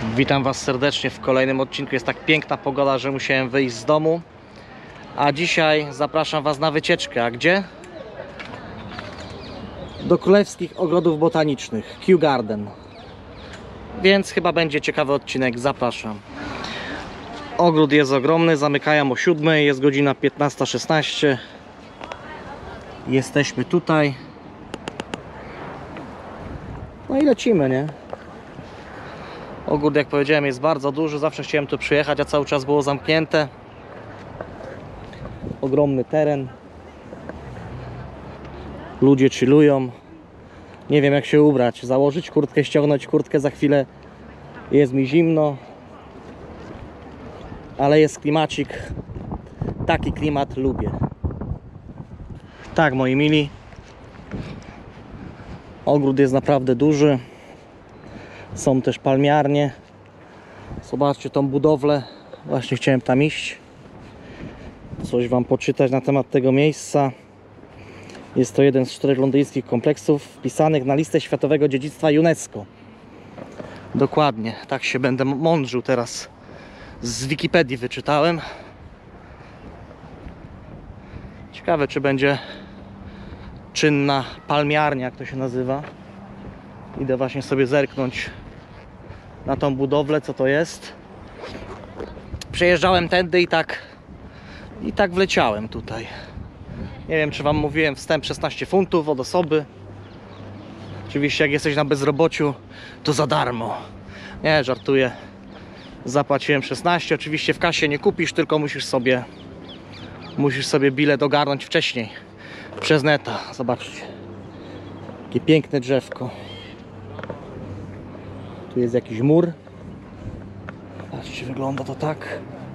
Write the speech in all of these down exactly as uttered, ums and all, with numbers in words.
Witam Was serdecznie w kolejnym odcinku. Jest tak piękna pogoda, że musiałem wyjść z domu. A dzisiaj zapraszam Was na wycieczkę. A gdzie? Do Królewskich Ogrodów Botanicznych, Kew Garden. Więc chyba będzie ciekawy odcinek. Zapraszam. Ogród jest ogromny. Zamykają o siódmej. Jest godzina piętnasta szesnaście. Jesteśmy tutaj. No i lecimy, nie? Ogród, jak powiedziałem, jest bardzo duży. Zawsze chciałem tu przyjechać, a cały czas było zamknięte. Ogromny teren. Ludzie chillują. Nie wiem, jak się ubrać. Założyć kurtkę, ściągnąć kurtkę. Za chwilę jest mi zimno. Ale jest klimacik. Taki klimat lubię. Tak, moi mili. Ogród jest naprawdę duży. Są też palmiarnie. Zobaczcie tą budowlę. Właśnie chciałem tam iść. Coś Wam poczytać na temat tego miejsca. Jest to jeden z czterech londyńskich kompleksów wpisanych na listę Światowego Dziedzictwa UNESCO. Dokładnie. Tak się będę mądrzył teraz. Z Wikipedii wyczytałem. Ciekawe, czy będzie czynna palmiarnia, jak to się nazywa. Idę właśnie sobie zerknąć na tą budowlę, co to jest. Przejeżdżałem tędy i tak i tak wleciałem tutaj. Nie wiem, czy Wam mówiłem, wstęp szesnaście funtów od osoby. Oczywiście, jak jesteś na bezrobociu, to za darmo. Nie, żartuję. Zapłaciłem szesnaście. Oczywiście w kasie nie kupisz, tylko musisz sobie musisz sobie bilet ogarnąć wcześniej przez neta. Zobaczcie, jakie piękne drzewko. Tu jest jakiś mur. Patrzcie, wygląda to tak.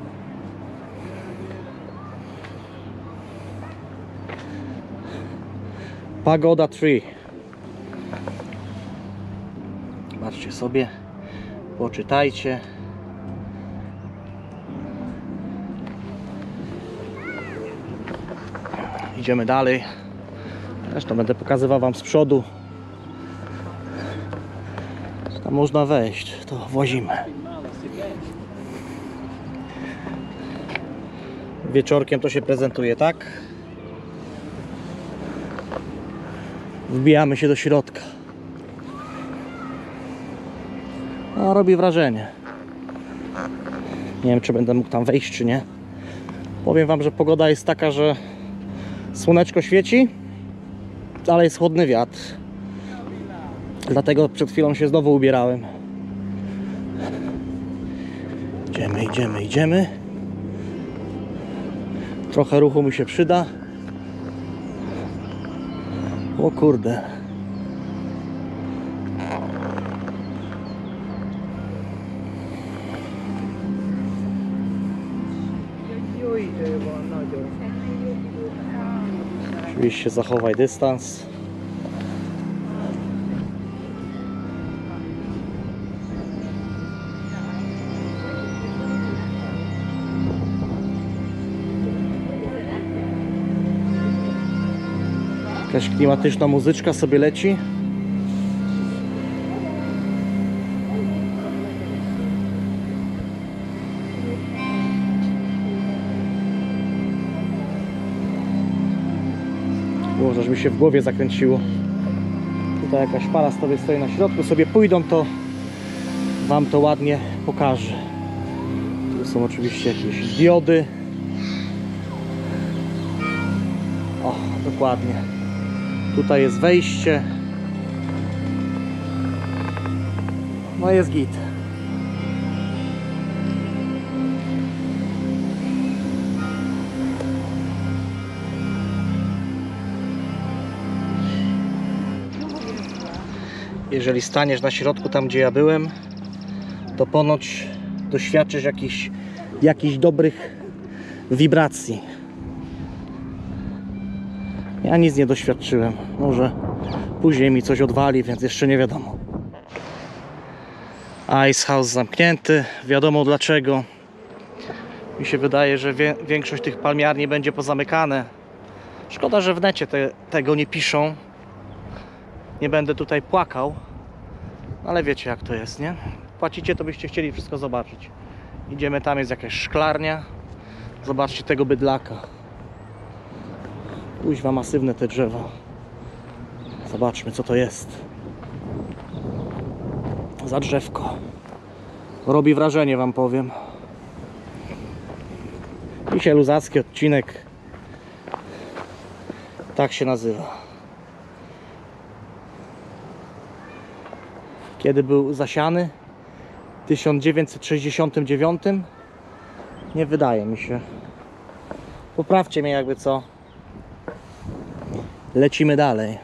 Pagoda Tree. Patrzcie sobie, poczytajcie. Idziemy dalej. Zresztą będę pokazywał Wam z przodu. Tam można wejść, to włazimy. Wieczorkiem to się prezentuje tak. Wbijamy się do środka. A robi wrażenie. Nie wiem, czy będę mógł tam wejść, czy nie. Powiem Wam, że pogoda jest taka, że słoneczko świeci, ale jest chłodny wiatr. Dlatego przed chwilą się znowu ubierałem. Idziemy, idziemy, idziemy. Trochę ruchu mi się przyda. O kurde. Oczywiście zachowaj dystans. Jakaś klimatyczna muzyczka sobie leci. Było, że mi się w głowie zakręciło. Tutaj jakaś para sobie stoi na środku. Sobie pójdą, to Wam to ładnie pokażę. Tu są oczywiście jakieś diody. O, dokładnie. Tutaj jest wejście. No jest git. Jeżeli staniesz na środku, tam gdzie ja byłem, to ponoć doświadczysz jakichś jakichś dobrych wibracji. Ja nic nie doświadczyłem. Może później mi coś odwali, więc jeszcze nie wiadomo. Ice House zamknięty. Wiadomo dlaczego. Mi się wydaje, że wie, większość tych palmiarni będzie pozamykane. Szkoda, że w necie te, tego nie piszą. Nie będę tutaj płakał. Ale wiecie, jak to jest, nie? płacicie, to byście chcieli wszystko zobaczyć. Idziemy, tam jest jakaś szklarnia. Zobaczcie tego bydlaka. Kuźwa, masywne te drzewa. Zobaczmy, co to jest za drzewko. Robi wrażenie, wam powiem. Dzisiaj luzacki odcinek. Tak się nazywa. Kiedy był zasiany? W tysiąc dziewięćset sześćdziesiątym dziewiątym? Nie wydaje mi się. Poprawcie mnie, jakby co. Lecimy dalej.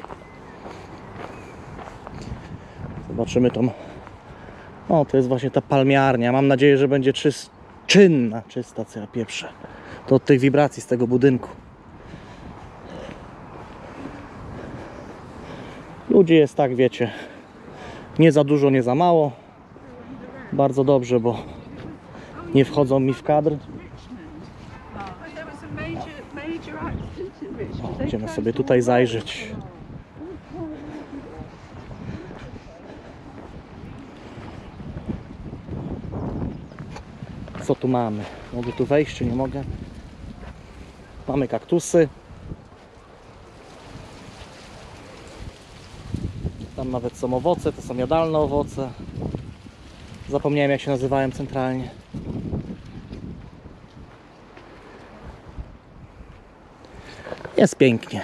Zobaczymy tą... O, to jest właśnie ta palmiarnia. Mam nadzieję, że będzie czyst... czynna, czysta, co ja pieprzę. To od tych wibracji z tego budynku. Ludzi jest, tak wiecie, nie za dużo, nie za mało. Bardzo dobrze, bo nie wchodzą mi w kadr. O, idziemy sobie tutaj zajrzeć. Co tu mamy? Mogę tu wejść, czy nie mogę? Mamy kaktusy. Tam nawet są owoce, to są jadalne owoce. Zapomniałem, jak się nazywałem centralnie. Jest pięknie.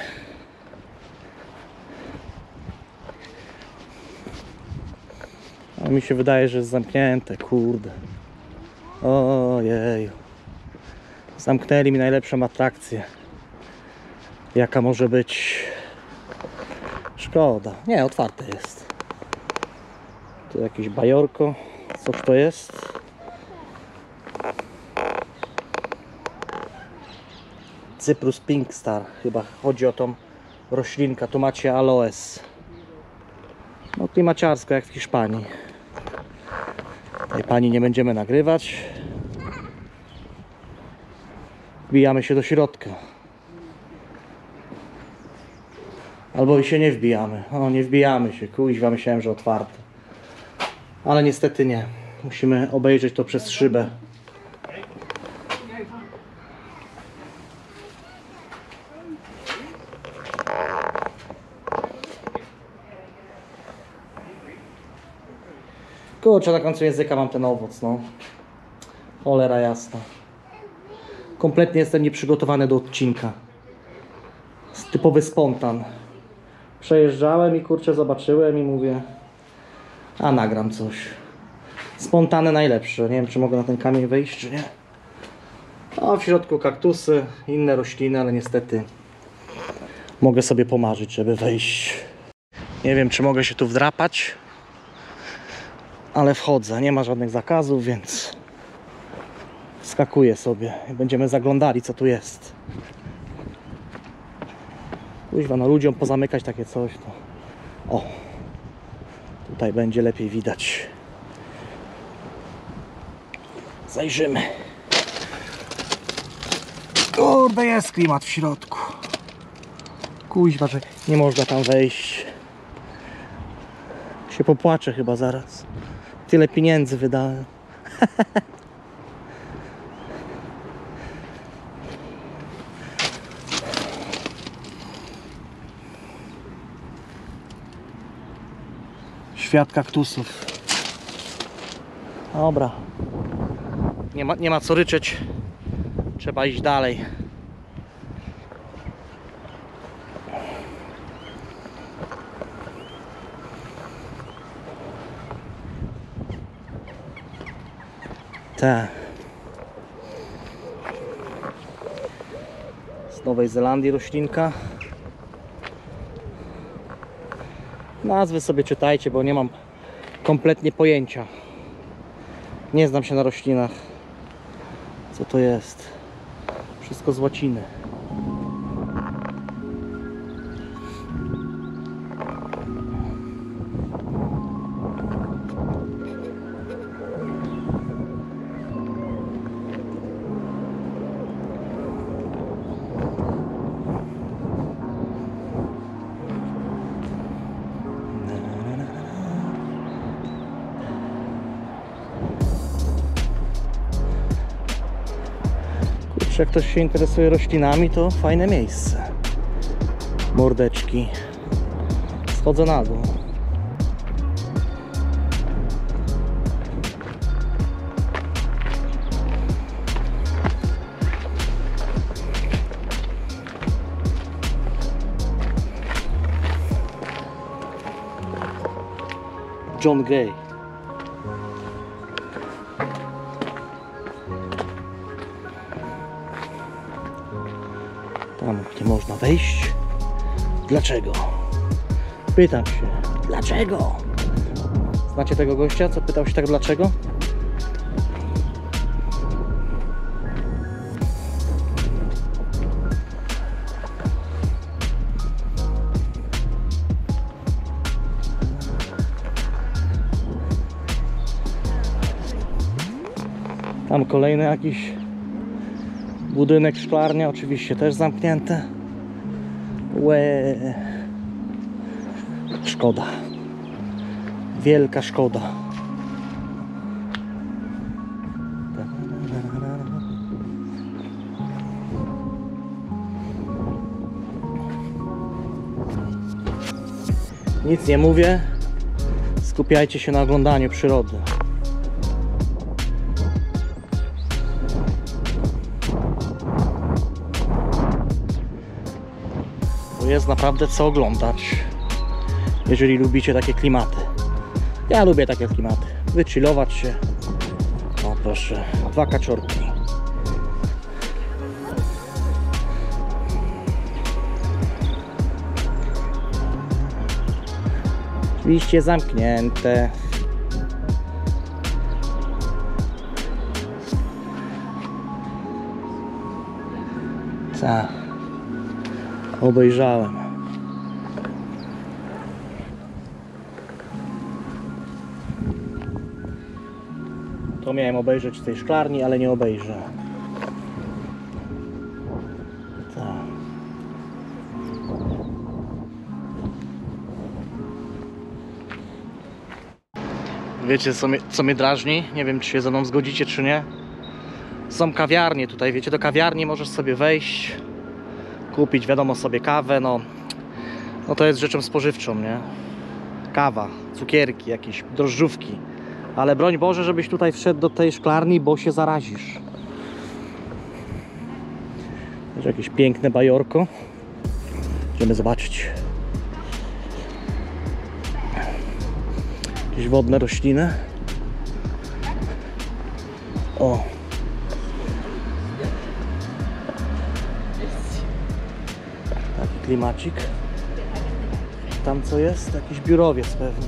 A mi się wydaje, że jest zamknięte, kurde. Ojej. Zamknęli mi najlepszą atrakcję, jaka może być. Szkoda. Nie, otwarte jest. Tu jakieś bajorko. Cóż to jest? Cyprus Pink Star. Chyba chodzi o tą roślinkę. Tu macie aloes. No klimaciarsko, jak w Hiszpanii. Tej pani nie będziemy nagrywać. Wbijamy się do środka. Albo i się nie wbijamy. O, nie wbijamy się. Kuźwa, myślałem, że otwarte. Ale niestety nie. Musimy obejrzeć to przez szybę. Kurczę, na końcu języka mam ten owoc, no. Cholera jasna. Kompletnie jestem nieprzygotowany do odcinka. Typowy spontan. Przejeżdżałem i kurczę zobaczyłem i mówię, a nagram coś. Spontane najlepsze. Nie wiem, czy mogę na ten kamień wejść, czy nie. O, w środku kaktusy, inne rośliny, ale niestety mogę sobie pomarzyć, żeby wejść. Nie wiem, czy mogę się tu wdrapać, ale wchodzę. Nie ma żadnych zakazów, więc wskakuję sobie i będziemy zaglądali, co tu jest. Kuźwa, no ludziom pozamykać takie coś, to... O! Tutaj będzie lepiej widać. Zajrzymy. Kurde, jest klimat w środku. Kuźwa, że nie można tam wejść. Się popłaczę chyba zaraz. Tyle pieniędzy wydałem. Świat kaktusów. Dobra. Nie ma, nie ma co ryczeć. Trzeba iść dalej. Tak. Z Nowej Zelandii roślinka. Nazwy sobie czytajcie, bo nie mam kompletnie pojęcia. Nie znam się na roślinach. Co to jest? Wszystko z łaciny. Także jak ktoś się interesuje roślinami, to fajne miejsce. Mordeczki. Schodzę na dół. John Gray. Tam nie można wejść. Dlaczego? Pytam się, dlaczego? Znacie tego gościa, co pytał się tak dlaczego? Tam kolejny jakiś budynek, szklarnia, oczywiście też zamknięte. Łe. Szkoda. Wielka szkoda. Nic nie mówię. Skupiajcie się na oglądaniu przyrody. Jest naprawdę co oglądać, jeżeli lubicie takie klimaty. Ja lubię takie klimaty. Wychillować się. O proszę, dwa kaczorki. Oczywiście zamknięte. Co? Obejrzałem. To miałem obejrzeć z tej szklarni, ale nie obejrzę. Tak. Wiecie co mnie, co mnie drażni? Nie wiem, czy się ze mną zgodzicie, czy nie. Są kawiarnie tutaj, wiecie, do kawiarni możesz sobie wejść, kupić, wiadomo, sobie kawę, no, no to jest rzeczą spożywczą, nie? Kawa, cukierki, jakieś drożdżówki. Ale broń Boże, żebyś tutaj wszedł do tej szklarni, bo się zarazisz. Jest jakieś piękne bajorko. Idziemy zobaczyć. Jakieś wodne rośliny. O. Taki klimacik. Tam co jest? Jakiś biurowiec pewnie.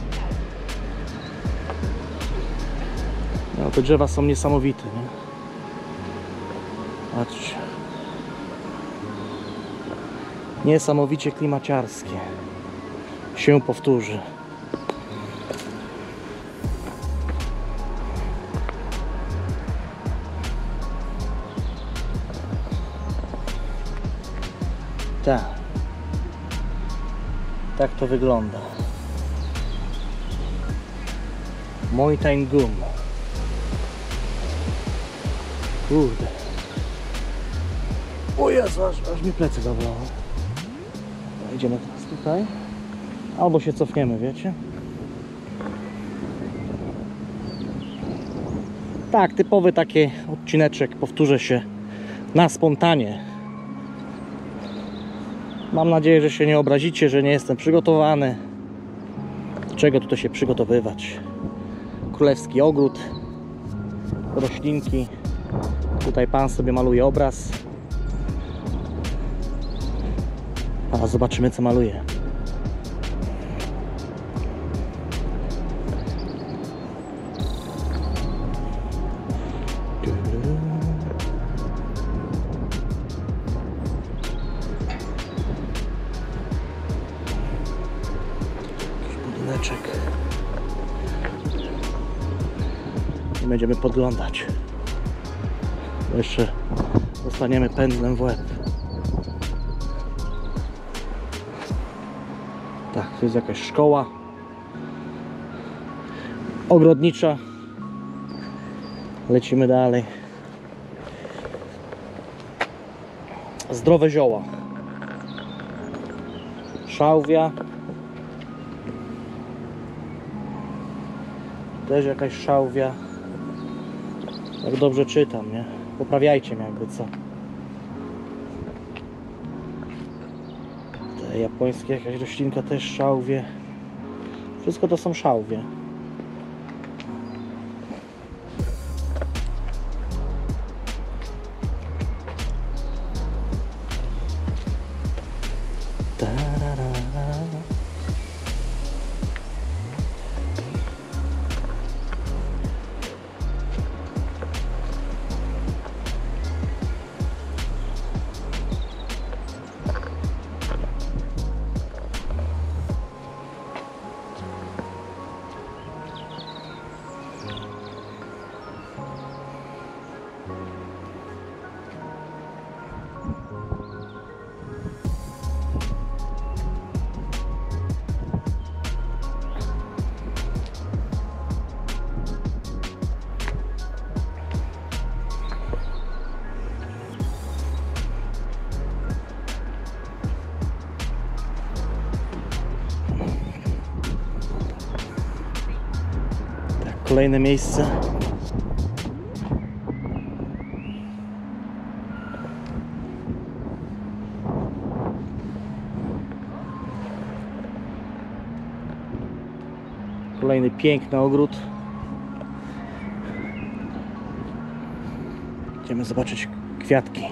No te drzewa są niesamowite, nie? Patrzcie. Niesamowicie klimaciarskie. Się powtórzy. Tak. Tak to wygląda. Mountain Gum. Kurde. O Jezu, aż, aż mi plecy zabolało. Idziemy teraz tutaj. Albo się cofniemy, wiecie? Tak, typowy taki odcineczek, powtórzę się, na spontanie. Mam nadzieję, że się nie obrazicie, że nie jestem przygotowany. Do czego tutaj się przygotowywać? Królewski ogród, roślinki. Tutaj pan sobie maluje obraz. A zobaczymy, co maluje. I będziemy podglądać. Bo jeszcze dostaniemy pędzlem w łeb. Tak, to jest jakaś szkoła ogrodnicza. Lecimy dalej. zdrowe zioła. Szałwia. Też jakaś szałwia. Jak dobrze czytam, nie? Poprawiajcie mnie jakby co. Te japońskie jakaś roślinka też szałwie. Wszystko to są szałwie. Kolejne miejsce. Kolejny piękny ogród. Idziemy zobaczyć kwiatki.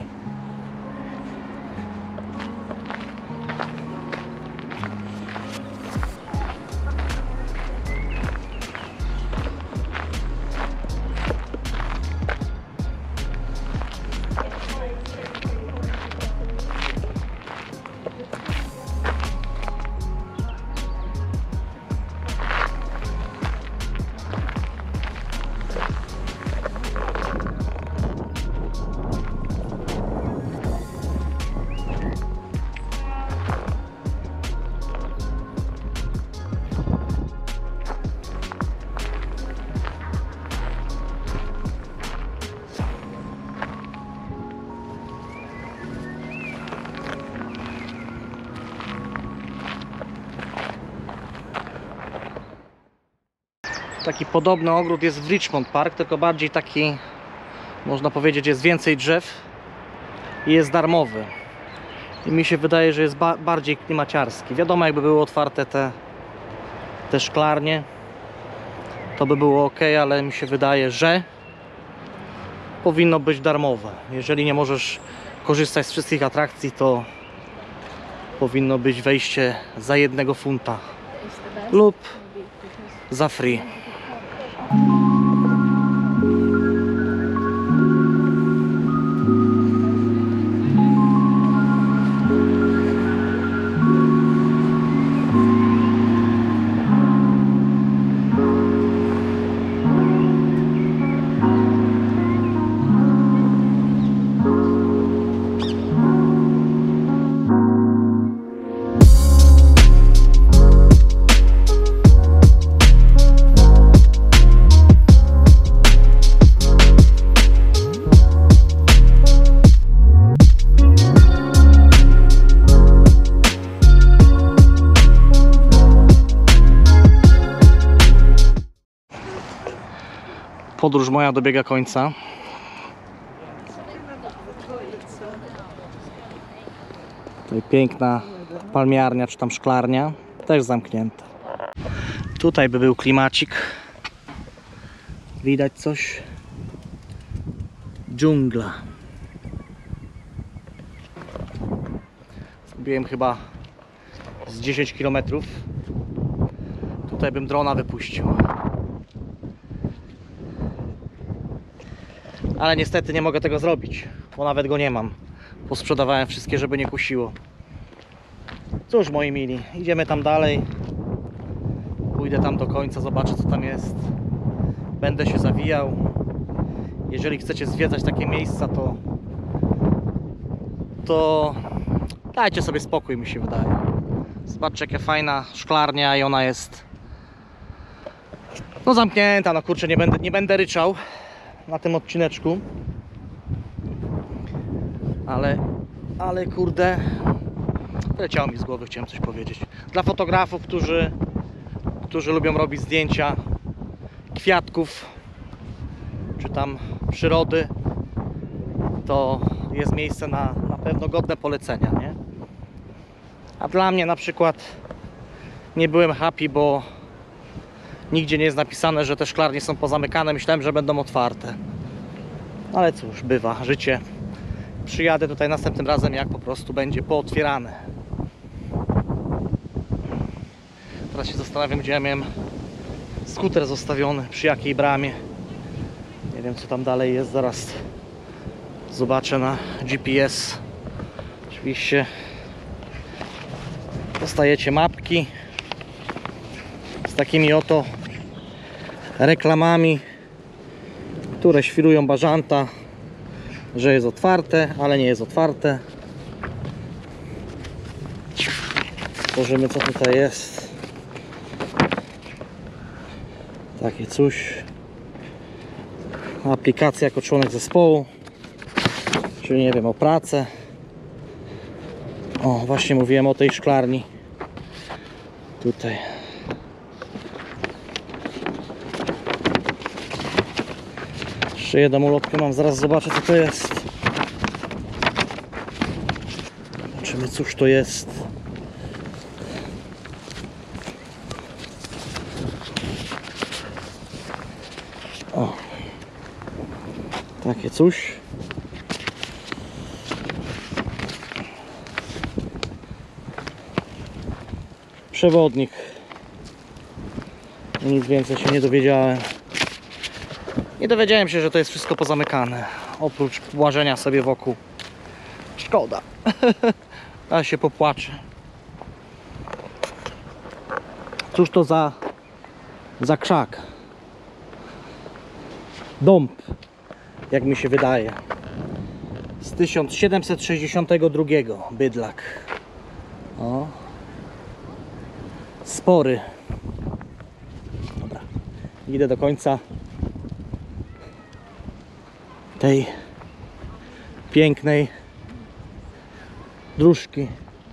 Taki podobny ogród jest w Richmond Park, tylko bardziej taki, można powiedzieć, jest więcej drzew i jest darmowy. I mi się wydaje, że jest ba bardziej klimaciarski. Wiadomo, jakby były otwarte te, te szklarnie, to by było ok, ale mi się wydaje, że powinno być darmowe. Jeżeli nie możesz korzystać z wszystkich atrakcji, to powinno być wejście za jednego funta lub za free. Podróż moja dobiega końca. Tutaj piękna palmiarnia, czy tam szklarnia, też zamknięta. Tutaj by był klimacik. Widać coś? Dżungla. Zrobiłem chyba z dziesięć kilometrów. Tutaj bym drona wypuścił. Ale niestety nie mogę tego zrobić, bo nawet go nie mam. Posprzedawałem wszystkie, żeby nie kusiło. Cóż, moi mili, idziemy tam dalej. Pójdę tam do końca, zobaczę, co tam jest. Będę się zawijał. Jeżeli chcecie zwiedzać takie miejsca, to to dajcie sobie spokój, mi się wydaje. Zobaczcie, jaka fajna szklarnia i ona jest no zamknięta. No kurczę, nie będę, nie będę ryczał na tym odcineczku, ale ale kurde, leciało mi z głowy, chciałem coś powiedzieć. Dla fotografów, którzy, którzy lubią robić zdjęcia kwiatków, czy tam przyrody, to jest miejsce na, na pewno godne polecenia, nie? A dla mnie na przykład nie byłem happy, bo nigdzie nie jest napisane, że te szklarnie są pozamykane. Myślałem, że będą otwarte. Ale cóż, bywa, życie. Przyjadę tutaj następnym razem, jak po prostu będzie pootwierane. Teraz się zastanawiam, gdzie ja miałem skuter zostawiony, przy jakiej bramie. Nie wiem, co tam dalej jest, zaraz zobaczę na G P S. Oczywiście dostajecie mapki z takimi oto reklamami, które świrują bażanta, że jest otwarte, ale nie jest otwarte. Spojrzymy, co tutaj jest. Takie coś. Aplikacja jako członek zespołu, czyli nie wiem, o pracę. O, właśnie mówiłem o tej szklarni. Tutaj. Jeszcze jedną ulotkę mam, zaraz zobaczę, co to jest. Zobaczymy, cóż to jest. O, takie coś. Przewodnik. Nic więcej się nie dowiedziałem. Nie dowiedziałem się, że to jest wszystko pozamykane. Oprócz łażenia sobie wokół. Szkoda. A się popłaczę. Cóż to za za krzak? Dąb, jak mi się wydaje. Z tysiąc siedemset sześćdziesiątego drugiego bydlak. O. Spory. Dobra. Idę do końca tej pięknej dróżki.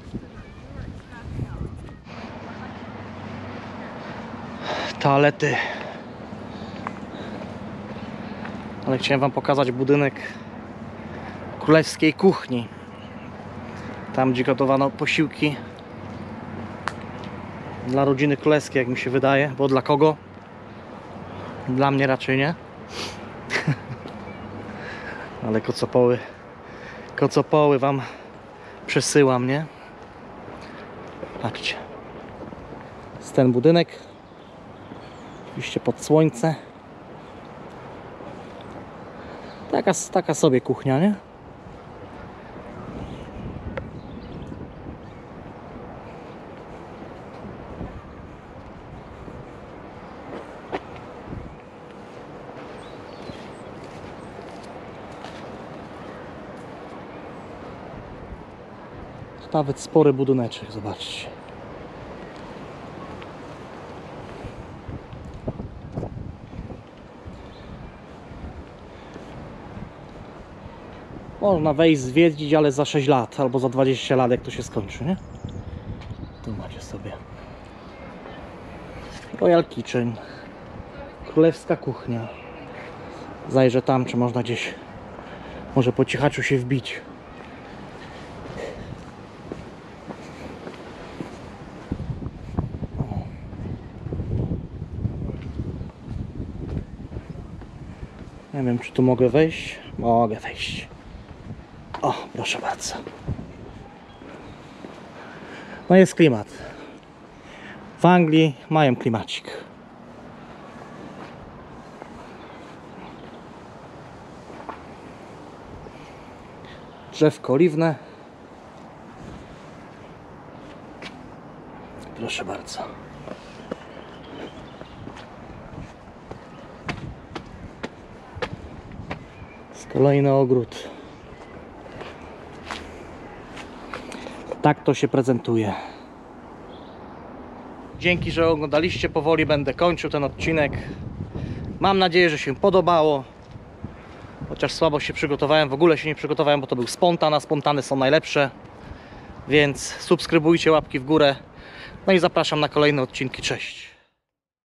Toalety. Ale chciałem wam pokazać budynek królewskiej kuchni. Tam, gdzie gotowano posiłki dla rodziny królewskiej, jak mi się wydaje. Bo dla kogo? Dla mnie raczej nie. Ale kocopoły kocopoły wam przesyłam, nie? Patrzcie. Jest ten budynek. Oczywiście pod słońce. Taka, taka sobie kuchnia, nie? Nawet spory budyneczek, zobaczcie. Można wejść, zwiedzić, ale za sześć lat albo za dwadzieścia lat, jak to się skończy, nie? Tu macie sobie Royal Kitchen, królewska kuchnia. Zajrzę tam, czy można gdzieś może po cichaczu się wbić. Nie wiem, czy tu mogę wejść. Mogę wejść. O, proszę bardzo. No jest klimat. W Anglii mają klimacik. Drzewko oliwne. Proszę bardzo. Kolejny ogród. Tak to się prezentuje. Dzięki, że oglądaliście. Powoli będę kończył ten odcinek. Mam nadzieję, że się podobało. Chociaż słabo się przygotowałem, w ogóle się nie przygotowałem, bo to był spontan, a spontany są najlepsze. Więc subskrybujcie, łapki w górę. No i zapraszam na kolejne odcinki. Cześć!